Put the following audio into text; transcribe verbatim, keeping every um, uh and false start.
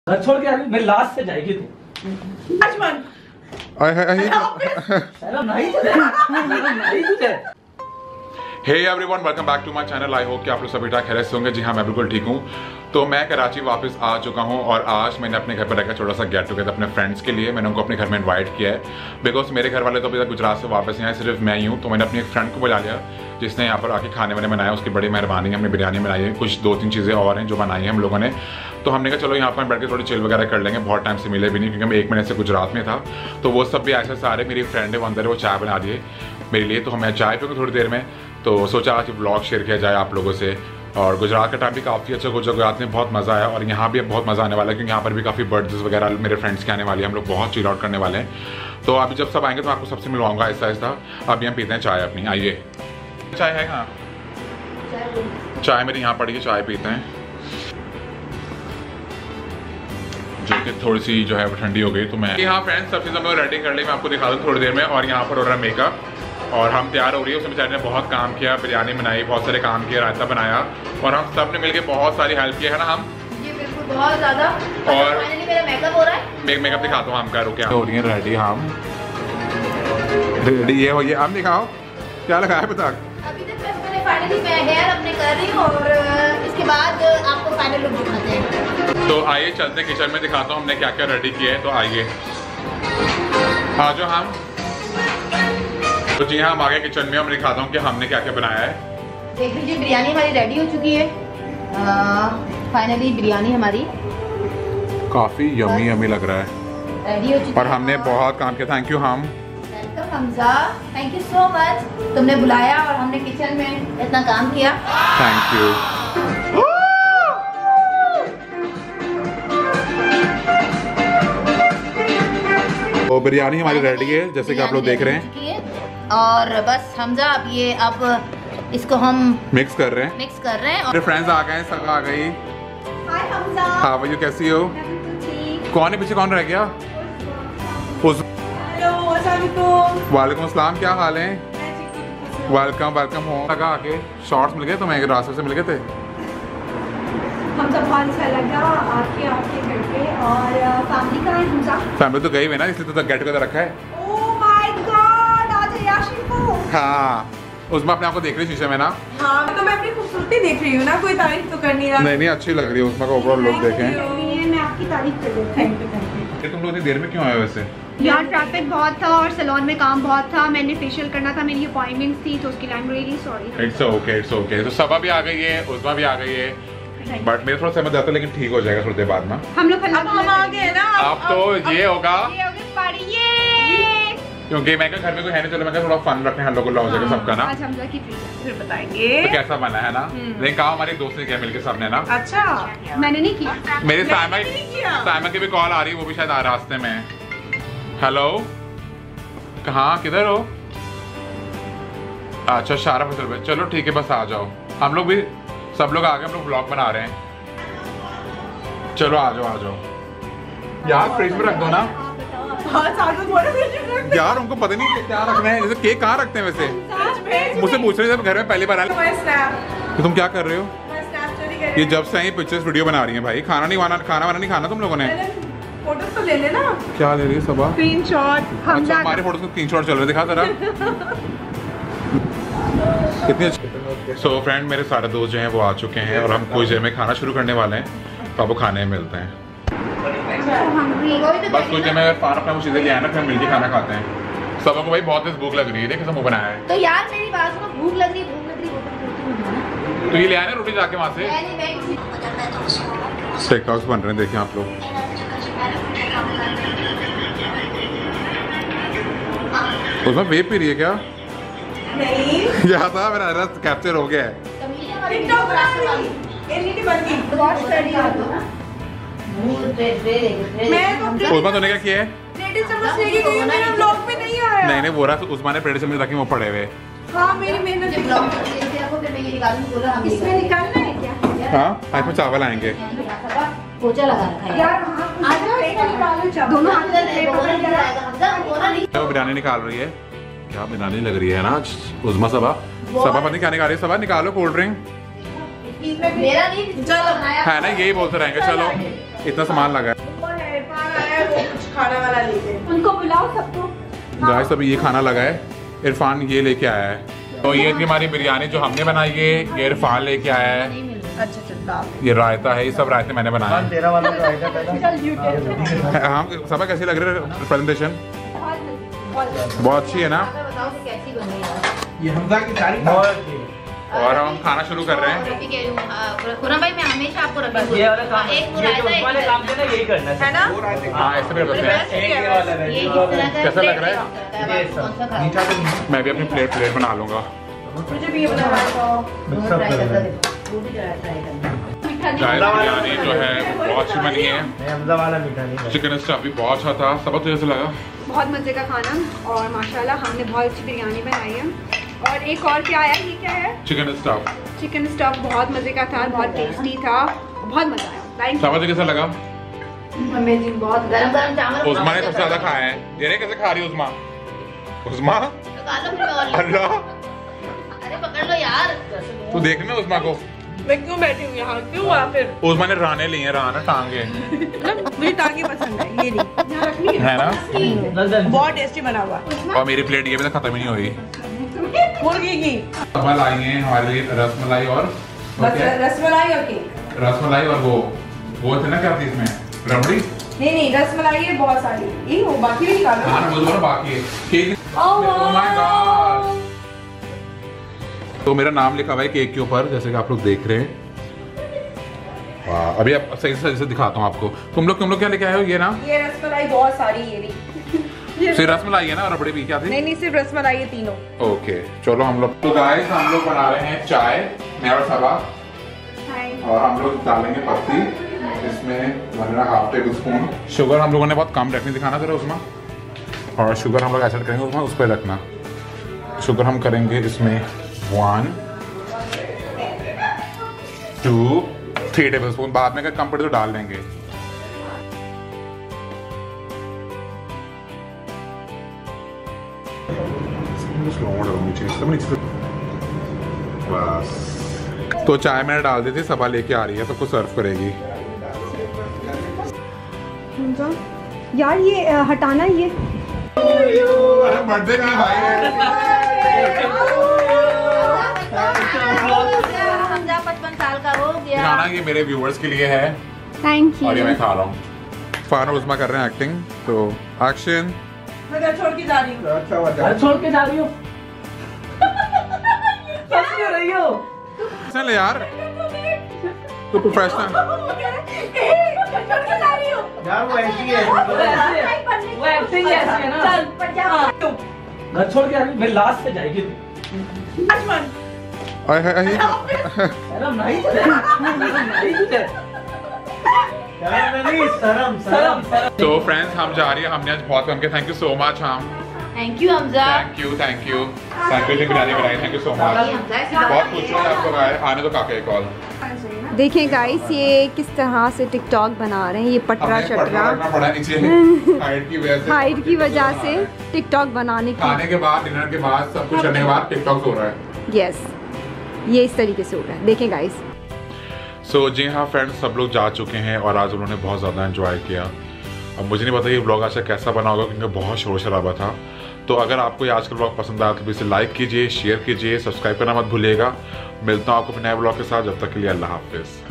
घर छोड़ के आ रही मैं लास्ट से जाएगी तू लक्ष्मण नहीं तुझे नहीं तुझे। Hey everyone, welcome back to my channel. I hope कि आप लोग सभी ठीक खैरियत से होंगे। जी हाँ, मैं बिल्कुल ठीक हूँ। तो मैं कराची वापस आ चुका हूँ और आज मैंने अपने घर पर रखा छोटा सा गेट टुगेदर अपने फ्रेंड्स के लिए। मैंने उनको अपने घर में इनवाइट किया है बिकॉज मेरे घर वाले तो अभी तक गुजरात से वापस यहाँ सिर्फ मैं ही हूँ। तो मैंने अपनी एक फ्रेंड को बुला लिया जिसने यहाँ पर आके खाने वाने बनाया। उसकी बड़ी मेहरबानी है। हमने बिरयानी बनाई है, कुछ दो तीन चीज़ें और हैं जो बनाई हैं हम लोगों ने। तो हमने कहा चलो यहाँ पर बैठ के थोड़ी चिल वगैरह कर लेंगे। बहुत टाइम से मिले भी नहीं क्योंकि मैं एक महीने से गुजरात में था। तो वो सब भी ऐसे सारे मेरी फ्रेंड है वो अंदर है, वो चाय बना दिए मेरे लिए। तो हमें चाय पियोगे थोड़ी देर में। तो सोचा आज व्लॉग शेयर किया जाए आप लोगों से। और गुजरात का टाइम भी काफ़ी अच्छा गुजरात में बहुत मज़ा आया और यहाँ भी अब बहुत मज़ा आने वाला है क्योंकि यहाँ पर भी काफ़ी बर्ड्स वगैरह मेरे फ्रेंड्स के आने वाले हैं। हम लोग बहुत चिल आउट करने वाले हैं। तो अभी जब सब आएंगे तो आपको सबसे मिलवाऊंगा आहिस्ता आहिस्ता। अभी हम पीते हैं चाय अपनी। आइए, चाय है कहाँ? चाय मेरी यहाँ पड़ी है, चाय पीते हैं जो कि थोड़ी सी जो है वो ठंडी हो गई। तो मैं यहाँ फ्रेंड्स सब चीज़ें मैं रेडी कर ली, मैं आपको दिखा दूँ थोड़ी देर में। और यहाँ पर हो रहा है मेकअप और हम तैयार हो रही है। उसमें बेचारे ने बहुत काम किया, बिरयानी बनाई, बहुत सारे काम किए, रायता बनाया और हम सब ने मिलकर बहुत सारी हेल्प की है ना हम जी बिल्कुल, बहुत ज़्यादा। और फाइनली मेरा मेकअप हो रहा है। मेक मेकअप दिखाता हूँ हम क्या रुके हो रही है रेडी। हम रेडी ये हो ये हम दिखाओ क्या लगा है पता। अभी तक मैंने फाइनली मैं हेयर अपने कर रही हूँ और इसके बाद आपको फाइनल लुक दिखाते हैं। तो आइए चलते किचन में, दिखाता हूँ हमने क्या क्या रेडी किया है। तो आइए आ जाओ हम। तो जी हाँ, हम आ गए किचन में। हम दिखाता हूँ कि हमने क्या क्या बनाया है। देख लीजिए बिरयानी हमारी रेडी हो चुकी है। फाइनली बिरयानी हमारी काफी यम्मी यम्मी लग रहा है रेडी हो चुकी है और हमने बहुत काम किया। थैंक यू हम welcome Hamza, thank you so much. तुमने बुलाया और हमने किचन में इतना काम किया। Thank you. तो बिरयानी हमारी रेडी है जैसे कि आप लोग देख रहे हैं। और बस हमजा अब ये अब इसको हम मिक्स कर रहे हैं मिक्स कर रहे हैं। मेरे फ्रेंड्स आ गए, सब आ गई। हाय हमजा, हाँ भैया कैसी हो? कौन है पीछे, कौन रह गया? वालेकुम अस्सलाम, क्या हाल है? वेलकम वेलकम हो। लगा आके शॉर्ट्स मिल गए तो मैं रास्ते से मिल गए थे। हम सब बहुत अच्छा लगा आपके आपके घर पे। और फैमिली कहाँ है हमजा? फैमिली तो गई हुई ना, इसलिए तो गेट टुगेदर रखा है। ओह माय गॉड, आज है याशिको। हाँ, उसमें अपने आपको देख रही शीशे में ना। हाँ, तो मैं अपनी खूबसूरती देख रही हूँ ना, कोई तारीफ तो कर नहीं रहा। नहीं नहीं अच्छी लग रही है उसमें का ओवरऑल लुक देखें। मैं आपकी तारीफ कर दूँ। Thank you thank you. तुम लोग इतनी देर में क्यों आए वैसे? यार ट्रैफिक बहुत था और सैलून में काम बहुत था। मैंने फेशियल करना था, मेरी अपॉइंटमेंट थी तो उसके लिए I am really sorry. It's okay it's okay. तो सबा भी आ गई है, उस्मा भी आ गई है, बट मेरे थोड़ा समझ आता है लेकिन ठीक हो जाएगा थोड़ी देर बाद में। हम लोग अब हम आ गए ना। अब तो ये होगा ये हो गई पार्टी ये। क्योंकि मैं घर में कोई है नहीं, चलो मैं थोड़ा फन रखने हल्ला गुल्ला हो जाएगा सबका ना। आज हमजा की फिर बताएंगे तो कैसा बना है ना। लेकिन कहा हमारी दोस्त ने किया मिलके सबने ना। अच्छा, मैंने नहीं किया। मेरे साइमा साइमा की भी कॉल आ रही है, वो भी शायद आ रास्ते में। हेलो, कहाँ किधर हो? अच्छा शारा फसल में, चलो ठीक है बस आ जाओ। हम लोग भी सब लोग आ गए, हम लोग ब्लॉग बना रहे हैं। चलो आ जाओ आ जाओ यार, फ्रिज में रख दो ना। यार उनको पता नहीं क्या रखना है। जैसे केक कहाँ रखते हैं वैसे? मुझसे पूछ रहे थे घर में पहली बार आए तो तुम क्या कर रहे हो? ये जब से आई पिक्चर्स वीडियो बना रही हैं भाई। खाना नहीं खाना, खाना वाना नहीं खाना तुम लोगों ने। फोटो तो ले लेना। क्या ले रही है सबा? स्क्रीनशॉट। अच्छा हमारे फोटो स्क्रीन शॉट चल रहे, दिखा जरा कितनी अच्छी। सो फ्रेंड मेरे सारे दोस्त जो हैं वो आ चुके हैं और हम कुछ देर में खाना शुरू करने वाले हैं। तो आपको खाने में मिलते हैं बस कुछ देर में। फार अपना कुछ चीजें ले आए ना, फिर मिलके खाना खाते हैं। सबको भाई बहुत तेज भूख लग रही है। देखिए सब बनाया है। तो यार मेरी बात सुनो, भूख लग रही है भूख लग रही है तो ये ले आए ना रोटी जाके वहाँ से। स्टेक हाउस बन रहे हैं देखिए आप लोग। उसमें वेब पी रही है क्या? नहीं यहाँ था मेरा रस कैप्चर हो गया है। टिकटॉक बना रही एलईडी बन गई। वॉश कर दिया तो मैं तो उस्मा तूने क्या किया है? प्लेटें चम्मच लेके गई हूं, मेरा ब्लॉग में नहीं आया। नहीं नहीं वो रहा उस्मा ने प्लेट से मुझे रखी वो पड़े हुए। हाँ मेरी मेहनत है। ब्लॉग करके आपको फिर मैं ये निकालूंगी, बोला हम इसमें निकालना है क्या? हाँ इसमें चावल आएंगे। पोछा लगा रखा है यार आ जाओ, इसमें निकालो चावल। दोनों हाथ से ले बोला नहीं जाएगा हमजा, बोला नहीं। वो बिरयानी निकाल रही है। क्या बिरयानी लग रही है ना उस्मा। सबा सबा पता नहीं क्या निकाल रही है। सबा निकालो कोल्ड ड्रिंक। मेरा नहीं, चलो है ना, यही बोलते रहेंगे। चलो इतना सामान लगा है। कुछ खाना वाला लेते हैं। उनको बुलाओ सबको। गाइस अभी ये खाना लगा है, इरफान ये लेके आया है। तो ये थी हमारी बिरयानी जो हमने बनाई है, ये इरफान लेके आया है। अच्छा चलता। ये रायता है, ये सब रायते मैंने बनाए हैं। तेरा वाला रायता हाँ सब कैसी लग रही है प्रेजेंटेशन? बहुत अच्छी है ना। बताओ कि कैसी बन रही है। ये हमजा की तारीफ और हम खाना शुरू कर रहे हैं। रफी कह रही हूँ, हाँ, खुरम भाई मैं हमेशा आपको रफी बस ये वाला काम हाँ, एक ये मुरादा, जो एक वाले काम देना यही करना है ना? हाँ ऐसे भी करते हैं। ये वाला है, ये ये किस वाला तरह है। का कैसा लग plate रहा है? ये आप कौन सा खाओ? मीठा तो नहीं। मैं भी अपनी प्लेट प्लेट बना लूंगा। मुझे भी ये बना दो। मिक्स अप कर रहे हैं। वो भी जरा ट्राई करना। गाइस बिरयानी जो है बहुत अच्छी बनी है। नहीं हमजा वाला मीठा नहीं है। चिकन स्टफ भी बहुत अच्छा था। सबक तुझे लगा? बहुत मज़े का खाना और माशाल्लाह हमने बहुत अच्छी बिरयानी बनाई है। और एक और क्या आया, ये क्या है? Chicken stuff. चिकन स्टफ बहुत मज़े का था, बहुत टेस्टी था, बहुत मज़ा आया। थैंक सबक कैसा लगा? अमेजिंग, बहुत गरम गरम चावल। उस्मा ने सबसे ज्यादा खाया है। ये रे कैसे खा रही है उस्मा? उस्मा निकालो फिर मैं और ले- अल्लाह, अरे पकड़ लो यार। तू देख ना उस्मा को। मैं क्यों बैठी हूँ यहाँ? क्यों वहाँ फिर? उस्मा ने राने लिए हैं, राना टांगे मुझे टांगे पसंद है, ये नहीं। है ना। बहुत टेस्टी बना हुआ। और मेरी प्लेट ये भी तो खत्म ही नहीं हुई। मुर्गी की अब लाई है हमारे लिए रसमलाई और बस रसमलाई और केक। रसमलाई और वो वो थे ना क्या थी इसमें, रबड़ी? नहीं नहीं रसमलाई है बहुत सारी। ये वो बाकी भी निकालो। हाँ वो दोनों बाकी है। केक। Oh my God. तो मेरा नाम लिखा हुआ है केक के ऊपर, जैसे कि आप लोग देख रहे हैं। वाह, अभी आप सही से सही से दिखाता हूँ आपको। तुम लोग तुम लोग क्या लेके आए हो? ये ना ये रसमलाई बहुत सारी, ये भी सिर्फ रसमलाई है ना, और रबड़ी भी क्या थी? नहीं नहीं सिर्फ रसमलाई है तीनों। ओके चलो हम लोग, तो गाइस हम लोग बना रहे हैं चाय, मैं और सबा, और हम लोग डालेंगे पत्ती इसमें, वरना हाफ टेबल स्पून शुगर हम लोगों ने बहुत कम रखनी, दिखाना जरा उसमें। और शुगर हम लोग ऐसा करेंगे उसमें, उस पर रखना। शुगर हम करेंगे इसमें one two three tablespoon, बाद में अगर कम पड़े तो डाल देंगे। बस तो चाय मैंने डाल दी थी, सबा लेके आ रही है, सबको सर्व करेगी। यार ये अ, हटाना ये अरे बर्थडे का भाई है। हमजा पचपन साल का हो गया। खाना ये मेरे व्यूअर्स के लिए है थैंक और ये यू। मैं खा रहा हूँ। फान और उस्मा कर रहे हैं एक्टिंग, तो एक्शन। मैं घर छोड़ के जा रही हूँ। अच्छा हुआ घर छोड़ के जा रही हूँ। हंस क्यों रही हो? चल यार तो प्रोफेशनल। यार वो ऐसी है। वो एक्टिंग ऐसी है ना। चल हाँ, तुम घर छोड़ के आ रही, मैं लास्ट पे जाएगी तू। लक्ष्मण आय हाय हाय। शर्म नहीं तुझे? शर्म नहीं तुझे? शर्म नहीं, शर्म शर्म शर्म। तो फ्रेंड्स हम जा रही है, हमने आज बहुत कम किया। Thank you so much. हम thank you Hamza. Thank you thank you thank you biryani बनाई, थैंक यू सो मच। बहुत खुश हुए आप लोग आए, आने तो काका एक कॉल। देखें गाइस ये किस तरह से टिकटॉक बना रहे हैं, ये पटरा हमें पटरा शटरा रखना पड़ा नीचे हाइट की वजह से। हाइट की वजह से टिकटॉक बनाने खाने की। के बाद, डिनर के बाद, सब कुछ करने के बाद टिकटॉक हो रहा है। यस ये इस तरीके से हो रहा है, देखें गाइस। सो so, जी हाँ फ्रेंड्स, सब लोग जा चुके हैं और आज उन्होंने बहुत ज़्यादा एंजॉय किया। अब मुझे नहीं पता ये ब्लॉग आज कैसा बना होगा, क्योंकि बहुत शोर शराबा था। तो अगर आपको ये आज का ब्लॉग पसंद आया तो प्लीज़ लाइक कीजिए, शेयर कीजिए, सब्सक्राइब करना मत भूलिएगा। मिलता हूँ आपको अपने नए ब्लॉग के साथ, जब तक के लिए अल्लाह हाफिज़।